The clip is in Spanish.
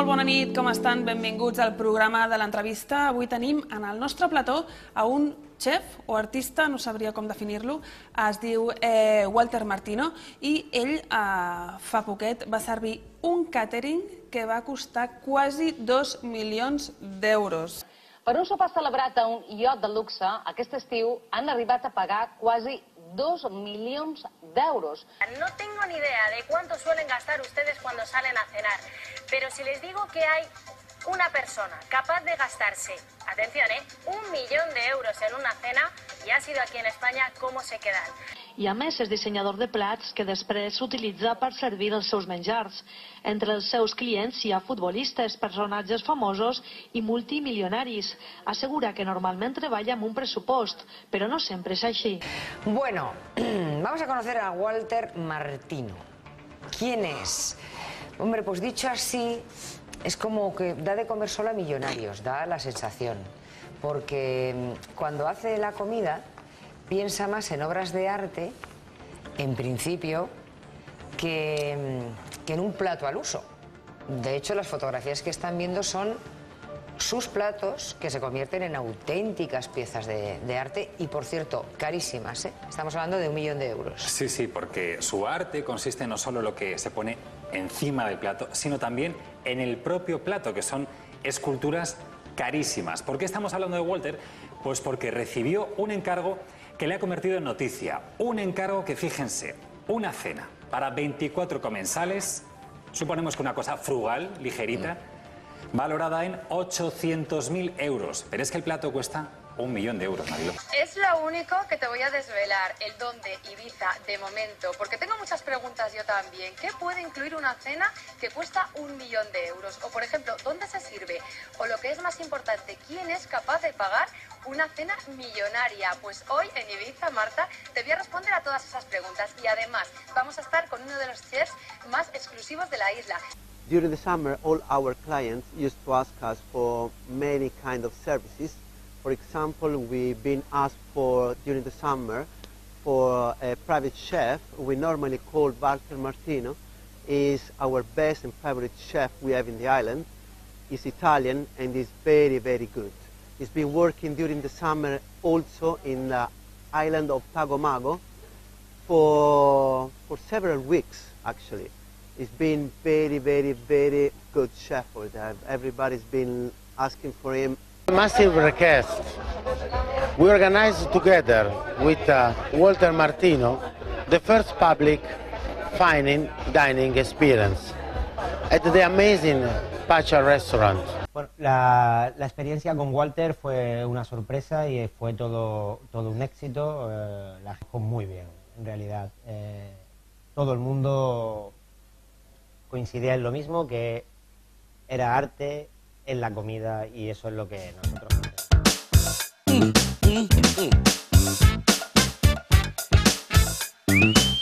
molt bona nit, com estan? Benvinguts al programa de l'entrevista. Avui tenim en el nostre plató a un xef o artista, no sabria com definir-lo, es diu Walter Martino, i ell fa poquet va servir un càtering que va costar quasi 2 milions d'euros. Per un sopar celebrat a un iot de luxe, aquest estiu han arribat a pagar quasi 2 millones de euros. No tengo ni idea de cuánto suelen gastar ustedes cuando salen a cenar, pero si les digo que hay una persona capaz de gastarse, atención, 1 millón de euros en una cena, y ha sido aquí en España, ¿cómo se quedan? I a més és dissenyador de plats que després s'utilitza per servir els seus menjars. Entre els seus clients hi ha futbolistes, personatges famosos i multimilionaris. Assegura que normalment treballa amb un pressupost, però no sempre és així. Bueno, vamos a conocer a Walter Martino. ¿Quién es? Hombre, pues dicho así, es como que da de comer solo a millonarios, da la sensación. Porque cuando hace la comida piensa más en obras de arte, en principio, que en un plato al uso. De hecho, las fotografías que están viendo son sus platos que se convierten en auténticas piezas de arte y, por cierto, carísimas, ¿eh? Estamos hablando de 1 millón de euros. Sí, sí, porque su arte consiste no solo en lo que se pone encima del plato, sino también en el propio plato, que son esculturas carísimas. ¿Por qué estamos hablando de Walter? Pues porque recibió un encargo que le ha convertido en noticia. Un encargo que, fíjense, una cena para 24 comensales, suponemos que una cosa frugal, ligerita, valorada en 800.000 euros. Pero es que el plato cuesta 1 millón de euros, Marilo. Es lo único que te voy a desvelar, el don de Ibiza de momento, porque tengo muchas preguntas yo también. ¿Qué puede incluir una cena que cuesta 1 millón de euros? O, por ejemplo, ¿dónde se sirve? O lo que es más importante, ¿quién es capaz de pagar una cena millonaria? Pues hoy en Ibiza, Marta, te voy a responder a todas esas preguntas. Y además, vamos a estar con uno de los chefs más exclusivos de la isla. During the summer, all our clients used to ask us for many kind of services. For example, we've been asked for, during the summer, for a private chef. We normally call Walter Martino. Is our best and favorite chef we have in the island. He's Italian and is very, very good. He's been working during the summer also in the island of Tagomago for several weeks, actually. He's been very, very, very good chef for that. Everybody's been asking for him. Massive request. We organized together with Walter Martino the first public fine dining experience at the amazing Pacha restaurant. Bueno, la experiencia con Walter fue una sorpresa y fue todo un éxito. La fue muy bien, en realidad. Todo el mundo coincidía en lo mismo, que era arte en la comida, y eso es lo que nosotros hacemos.